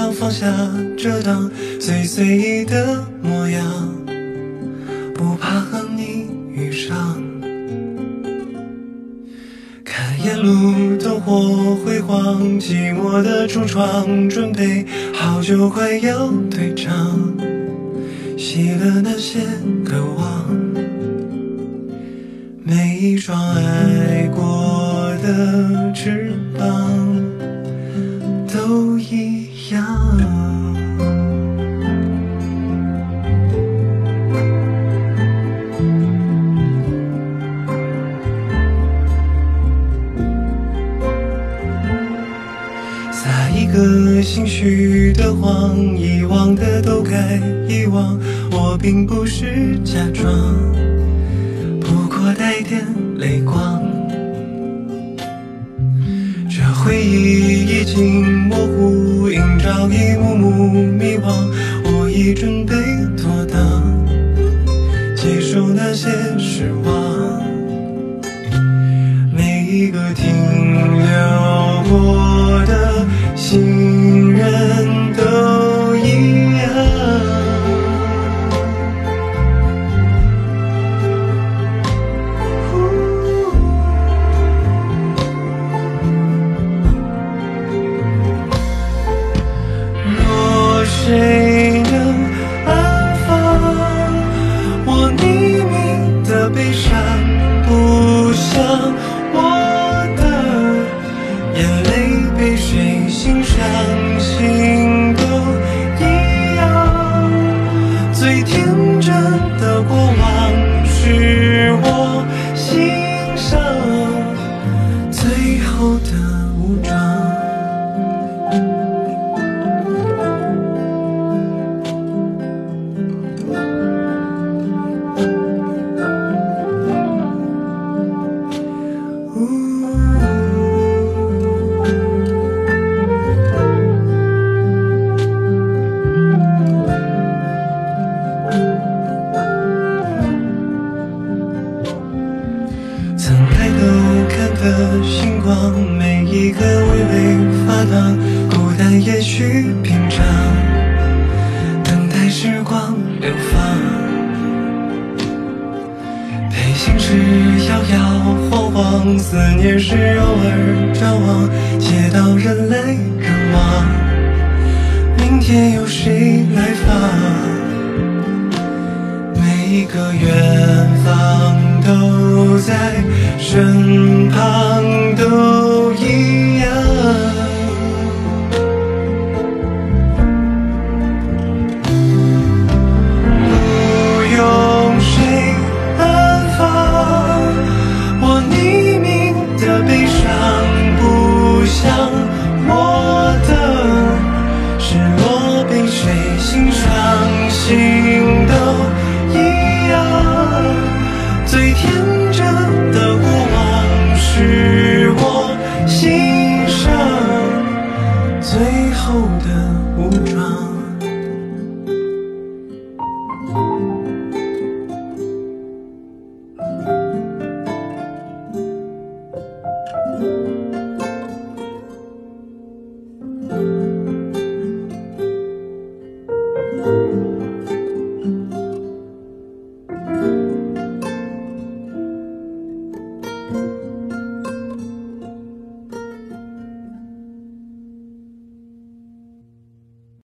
常放下这档最随意的模样，不怕和你遇上。看沿路灯火辉煌，寂寞的橱窗，准备好酒快要退场，熄了那些渴望，每一双爱过的翅膀都一样。撒一个心虚的谎，遗忘的都该遗忘，我并不是假装，不过带点泪光。这回忆已经模糊，映照一幕幕迷惘，我已准备妥当，接受那些失望。每一个停留过的行人都一样，若谁能安放我匿名的悲伤，不想我的眼泪被谁欣赏，心都一样。最天真的过往是我心上最后的武装。曾抬头看的星光，每一个微微发烫，孤单也许平常，等待时光流放。背心是摇摇晃晃，思念是偶尔张望，街道人来人往，明天有谁来访？每一个远方都在身旁，都一样。不用谁安放我匿名的悲伤，不想我的失落被谁欣赏，心都一样。最天真的过往是我心上最后的武装。